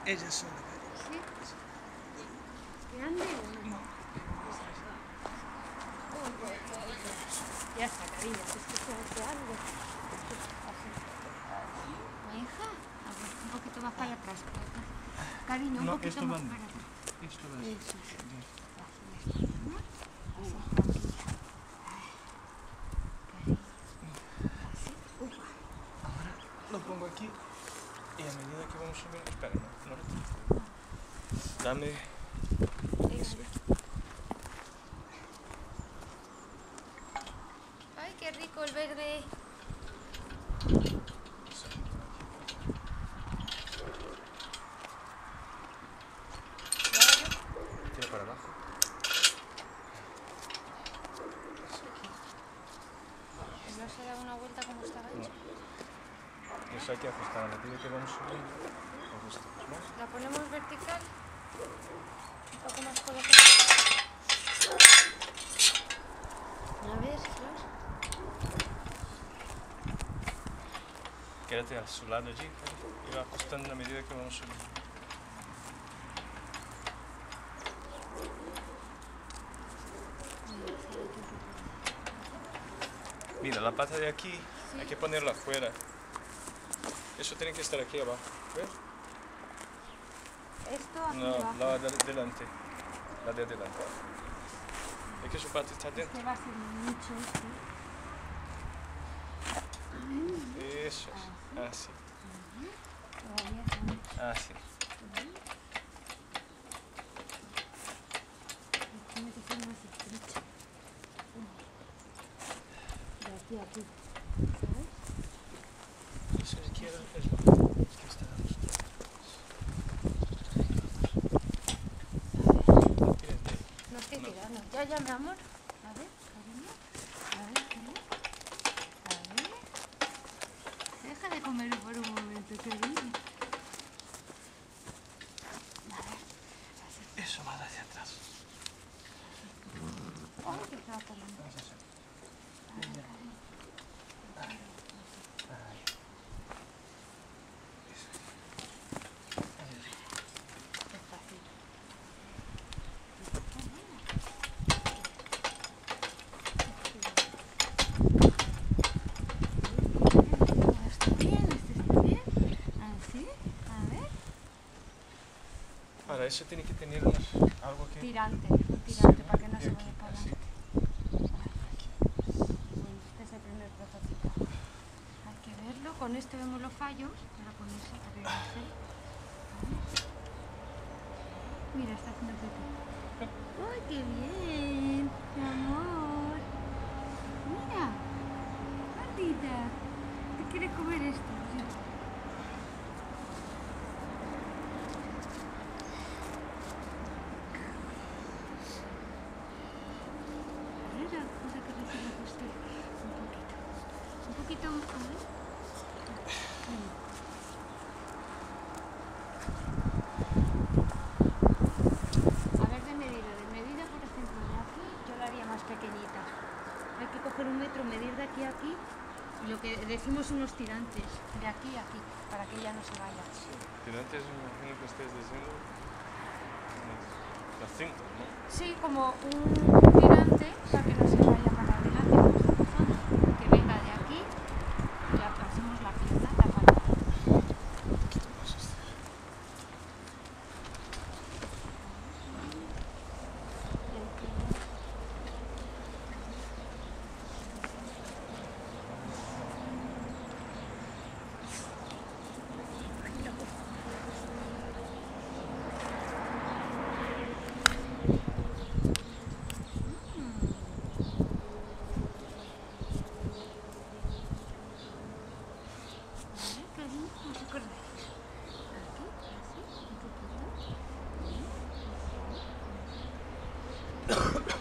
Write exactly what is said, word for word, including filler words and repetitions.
Ella sola, cariño. ¿Sí? ¿Grande o no? Ya está, cariño, es que se hace algo. Así. ¿Mi hija? A ver, un poquito más para atrás. Para atrás. Cariño, un No, poquito esto más va. para atrás. Esto va. Eso es. Así, así, ¿no? Así, tranquila. Cariño. Así. Upa. Ahora lo pongo aquí y a medida que vamos subiendo... Espera, no, no lo tengo. Dame... Eso. Ay, qué rico el verde. Eso. Tira para abajo. Eso aquí. ¿No se da una vuelta como estaba hecho? No. Eso hay que ajustar a medida que vamos subiendo. Ajustamos, ¿no? ¿La ponemos vertical? Un poco más colocada. A ver, Flor. Quédate a su lado allí y va ajustando a medida que vamos subiendo. Mira, la pata de aquí Sí. hay que ponerla afuera. Eso tiene que estar aquí abajo. ¿Ves? Esto aquí No, abajo. la de adelante. La de adelante. Es que su pata está dentro. Este va a ser mucho esto. Eso es. Así. Todavía está mucho. Así. Tiene que ser más estrecho. De aquí a aquí. ¿Sabes? Eso es izquierda, es bajo. Aquí está. Tírate. No estoy tirando. Ya, ya, mi amor. A ver, cariño. A ver, cariño. A ver. Deja de comer por un momento, cariño. A ver. Así. Eso más hacia atrás. Ay, que estaba poniendo. Vamos a hacer. A ver, cariño. Ahí. Eso. Ahí. Despacito. ¿Está bien? ¿Está bien? ¿Así? A ver. Para eso tiene que tener unos, algo que... Tirante, un tirante Sí, para que no y se aquí, vaya para así. adelante. Bueno, este es el primer prototipo. Hay que verlo. Con esto vemos los fallos para ponerse para que no se... Mira, está haciendo pipí. ¡Ay, qué bien! Mi amor. Mira. Gordita. ¿Te quieres comer esto? Sí. A ver, vamos a que reciba usted un poquito. Un poquito, a ver. Mm. A ver, de medida, de medida, por ejemplo, de aquí, yo la haría más pequeñita. Hay que coger un metro, medir de aquí a aquí, y lo que decimos unos tirantes, de aquí a aquí, para que ella no se vaya. Sí. Tirantes, me imagino que estés diciendo... Las cinco, ¿no? Sí, como un tirante para que no se vaya para adelante, como está pasando. Que venga de aquí y la hacemos la pierna, la pata. Un poquito más este. No se acuerda. Aquí, así, un poquito.